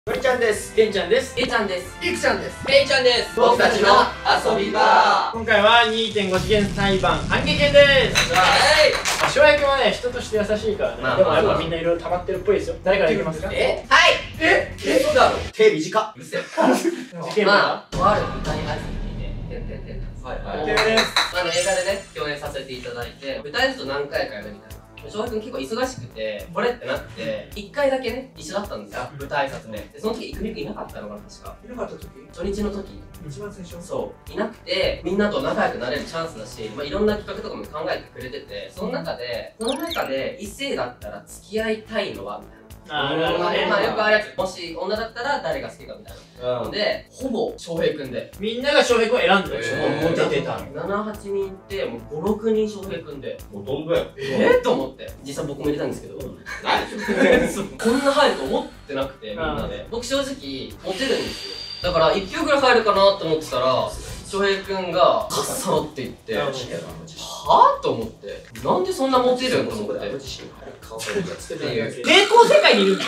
のりちゃんです。 けんちゃんです。 えちゃんです。 いくちゃんです。 けいちゃんです。僕たちの遊び場。 今回は 2.5 次元裁判反撃編です。翔平君はね、人として優しいからね。でもやっぱみんないろいろ溜まってるっぽいですよ。誰からいきますか？ はい。 そうだろ。 手短っ。 うるせえ。 事件はとある舞台挨拶にて、はい。 OK です。 映画でね、共演させていただいて、舞台挨拶何回かやるみたいな。翔平君結構忙しくて、これってなって、1回だけね、一緒だったんですよ。舞台挨拶ね。で、その時、いくみくいなかったのかな、確か。 いなかった時？ 初日の時。 一番最初？ そう。いなくて、みんなと仲良くなれるチャンスだし、いろんな企画とかも考えてくれてて、その中で、異性だったら付き合いたいのはみたいな。 なるほどね。 よくあるやつ。もし女だったら誰が好きかみたいな。ので、ほぼ翔平君で。 みんなが翔平君を選んでる。 モテてたの。 7、8人いて、もう5、6人翔平君で。 ほとんどや。 と思って。実際僕も入れたんですけど。 何それ。 こんな入ると思ってなくて、みんなで。僕正直、モテるんですよ。だから1票ぐらい入るかなと思ってたら、翔平君がカッサロって言って、はぁと思って、なんでそんなモテるんと思って。 抵抗世界にいるんだ。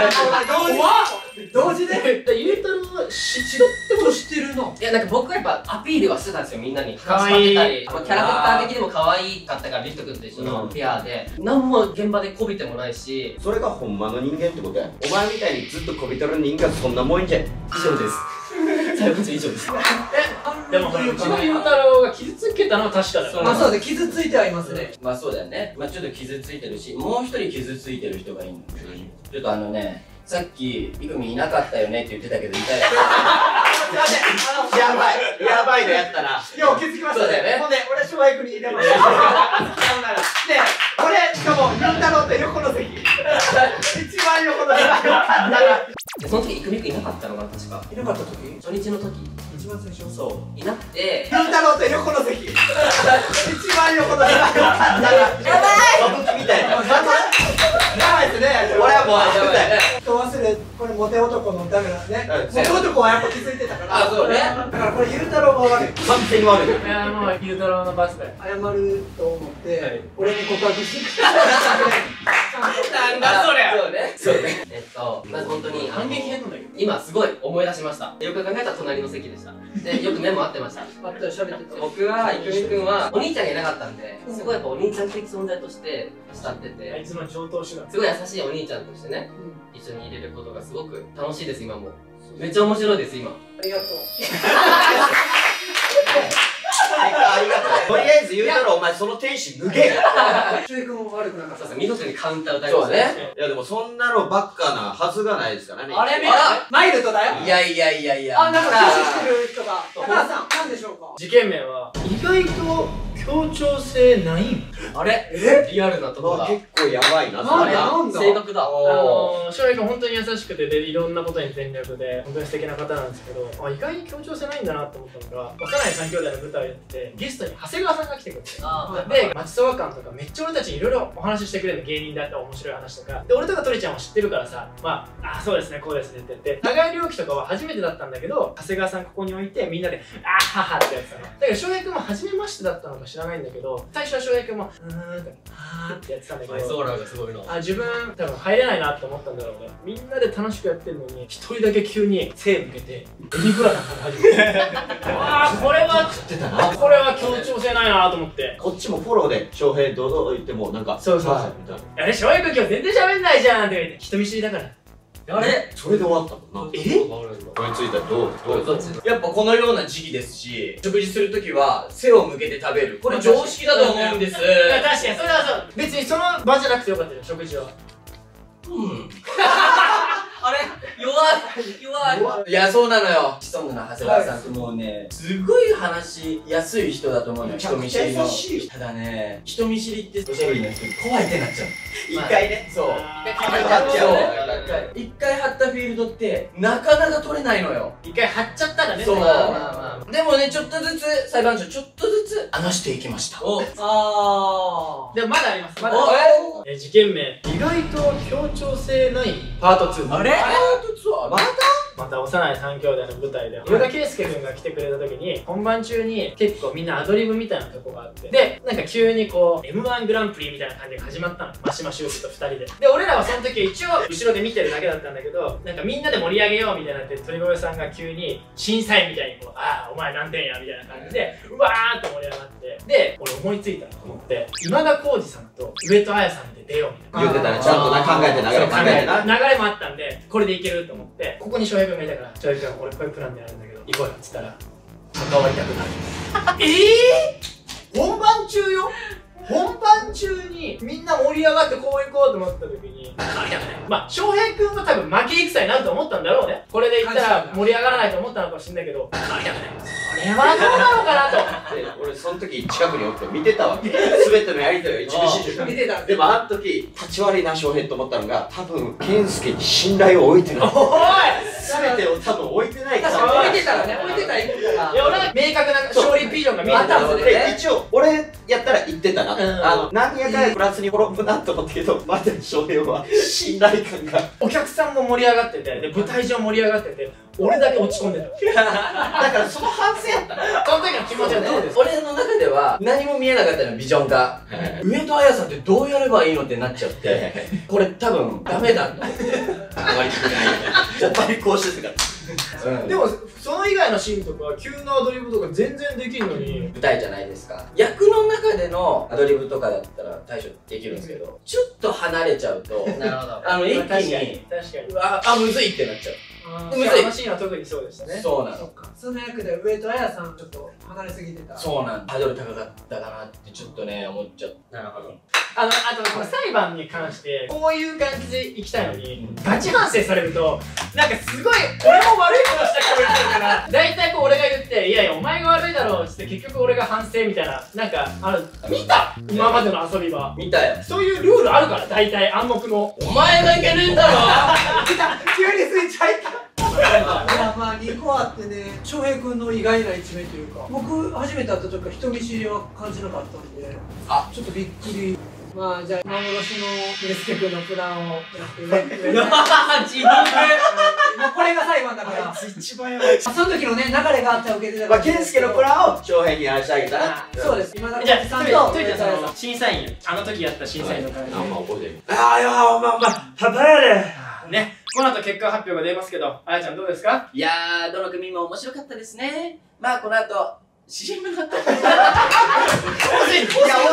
同時で？ ゆうたろうは知ってこと知ってるの？ いや、なんか僕はやっぱアピールはしてたんですよ、みんなに。 かわいい。 キャラクター的にも可愛かったから、リフト君と一緒のペアで。何も現場でこびてもないし。 それがほんまの人間ってことや。お前みたいにずっとこびとる人間そんなもんじゃん。以上です。 最後以上です。 でもうちのゆうたろうが傷つけたのは確かだよ。 そうで、傷ついてはいますね。 まあそうだよね。まあちょっと傷ついてるし、もう一人傷ついてる人がいるの。ちょっとさっき、いくみいなかったよねって言ってたけど、いたよ。 すいません。 やばい。やばいのやったな。 よう気づきましたそうだよね。 ほんで、俺、翔平君に入れました。で、俺、しかも、ゆうたろうと横の席。一番横の席。 その時、いくみくんいなかったのかな、確か。 いなかった時？ 初日の時。 一番最初？ そう。いなくて。 ゆうたろうと横の席。一番横の席。 やばい。歌舞伎みたいな。 やばいですね。 俺はもうやばい。 人忘れ、これモテ男のダメなんね。モテ男はやっぱ気づいてたから。 あ、そうね。 だからこれゆうたろうが悪い。 完全に悪い。 いやもうゆうたろうのバスだよ。 謝ると思って、俺に告白して。 なんだそれ。そうね。まず本当に反撃編なんだけど。 今すごい思い出しました。よく考えたら隣の席でした。で、よく目も合ってました。 あったら喋ってた。 僕はいくみくんはお兄ちゃんがいなかったんで、すごいやっぱお兄ちゃん的存在として慕ってて、 あいつの上等手段。 すごい優しいお兄ちゃんとしてね、一緒に入れることがすごく楽しいです、今も。めっちゃ面白いです、今。 ありがとう。 ありがとう。とりあえず言うたらお前その天使脱げ。 翔平君も悪くなかった。 そうですね、見事にカウンター歌いましたね。 いやでもそんなのばっかなはずがないですからね。 あれマイルドだよ。 いやいやいやいや。 あ、なんか無視してる人が。高橋さん、何でしょうか？ 事件名は意外と協調性ないん。 あれリアルなとこだ。 結構やばいな。 なんだ正確だ。 翔平君本当に優しくてでいろんなことに全力で本当に素敵な方なんですけど、意外に協調性ないんだなと思ったのが、幼い三兄弟の舞台をやってゲストに長谷川さんが来てくれて、で町そば館とかめっちゃ俺たちにいろいろお話ししてくれるの、芸人であったら面白い話とかで、俺とかとりちゃんは知ってるからさ、そうですねこうですねって言って、長井良樹とかは初めてだったんだけど長谷川さんここに置いてみんなであーははってやってたのだけど、翔平君も初めましてだったのか知らないんだけど、最初は翔平君もってはーってやってたんだけど、 ソーラーがすごいの。 自分多分入れないなって思ったんだろうね。みんなで楽しくやってるのに一人だけ急に背向けてエビフライなんか始めてこれは食ってたな、これは協調性ないなと思って、 こっちもフォローで翔平どうぞ言ってもなんかそうみたいな。あれ翔平君今日全然喋んないじゃんって言って、人見知りだから。 あれそれで終わったもんな。 これについてはどうやっぱこのような時期ですし、食事するときは背を向けて食べる。これ常識だと思うんです。 確かにそれはそう。別にその場じゃなくてよかったよ、食事は。 あれ弱い。 いや、そうなのよ。シソンヌの長谷川さんってもうね、すごい話しやすい人だと思うのよ。人見知りの。ただね、人見知りっておしゃべりの人怖いってなっちゃう。 一回ね。 そう。一回張ったフィールドってなかなか取れないのよ。 一回張っちゃったらね。 そう。でもね、ちょっとずつ、裁判長ちょっとずつ話していきました。 でもまだあります。まだ事件名意外と協調性ないパート2。 あれパート2はまたまた幼い三兄弟の舞台で与田圭佑君が来てくれた時に本番中に結構みんなアドリブみたいなとこがあって、でなんか急にこう M1 グランプリみたいな感じが始まったの、マシマシューズと2人で。で俺らはその時一応後ろで見てるだけだったんだけど、なんかみんなで盛り上げようみたいになって、鳥越さんが急に審査員みたいにこう「ああお前何点や」みたいな感じでうわーって盛り上がって、で俺思いついたと思って今田耕司さんと上戸彩さんで出ようみたいな言ってたね、ちゃんとな考えて流れ考えてな。 流れもあったんでこれでいけると思って、ここに翔平君がいたから「翔平君俺こういうプランでやるんだけど行こうよ」っつったら関わりたくなる。本番中よ、本番中にみんな盛り上がってこう行こうと思った時にまあ翔平君は多分負け戦になると思ったんだろうね。これでいったら盛り上がらないと思ったのかもしれないけど、これはどうなのかなと。 で俺その時近くにおって見てたわけ。全てのやりとりを一部始終見てた。 でもあの時立ち悪いな翔平と思ったのが、多分健介に信頼を置いてない。 おい全てを多分置いてないから。 確かに置いてたらね、置いてたらいくから。 いや俺は明確な勝利ビジョンが見えてたんですよ。 で一応俺やったら言ってたな、何やかんやプラスに転ぶなと思ったけど、まだ翔平は信頼感が。 お客さんも盛り上がってて、で舞台上盛り上がってて、俺だけ落ち込んでた。 だからその反省やったな。 その時の気持ちはどうですか？ 俺の中では何も見えなかったの、ビジョンが。上戸彩さんってどうやればいいのってなっちゃって、これ多分ダメだと思ってあまりくないやっぱりこうしてたから。 でもその以外のシーンとか急なアドリブとか全然できるのに。 舞台じゃないですか。役の中でのアドリブとかだったら対処できるんですけど、ちょっと離れちゃうとなるほど。 一気確かにに確かに。 むずいってなっちゃう。 むずい。あのシーンは特にそうでしたね。 そうなの。 そっか、その役で上戸彩さんちょっと離れすぎてた。 そうなんハードル高かったかなってちょっとね思っちゃった。 なるほど。 あとこの裁判に関してこういう感じで行きたいのに、ガチ反省されるとなんかすごい俺も悪いことした人もいるから大体こう俺が言って「いやいやお前が悪いだろ」っつって結局俺が反省みたいな、なんか見た今までの遊びは見たよ。 そういうルールあるから、大体暗黙の。 お前がいけねえんだろ。 急にスイッチ入った。まあ2個あってね、翔平君の意外な一面というか、僕初めて会った時から人見知りは感じなかったんで、ちょっとびっくり。まあじゃあ幻の圭介君のプランをやってね。 地獄。 もうこれが裁判だから一番やばい。 その時のね流れがあったら受けてたまあ健介のプランを翔平にやらしてあげたら。 そうです。今田じゃあさんとトイレさん審査員、あの時やった審査員の会あんま覚えてる。 ああ、いやー、まあ、パパやで。 ね、この後結果発表が出ますけど、あやちゃんどうですか？ いやー、どの組も面白かったですね。まあこの後 CM の後いや惜しかった。 惜しか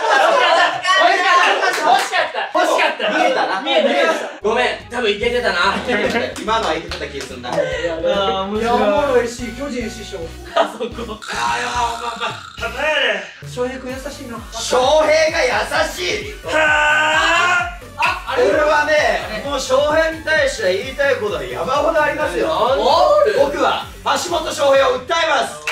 った見えたな。 見えた。 ごめん、多分いけてたな。 今のはいけてた気がするな。 いや面いやおもろいし、巨人師匠ああ、いやー、まあ、パパやで。 翔平君優しいな。 翔平が優しい。 は俺はね、もう翔平に対して言いたいことが山ほどありますよ。 おー僕は橋本翔平を訴えます。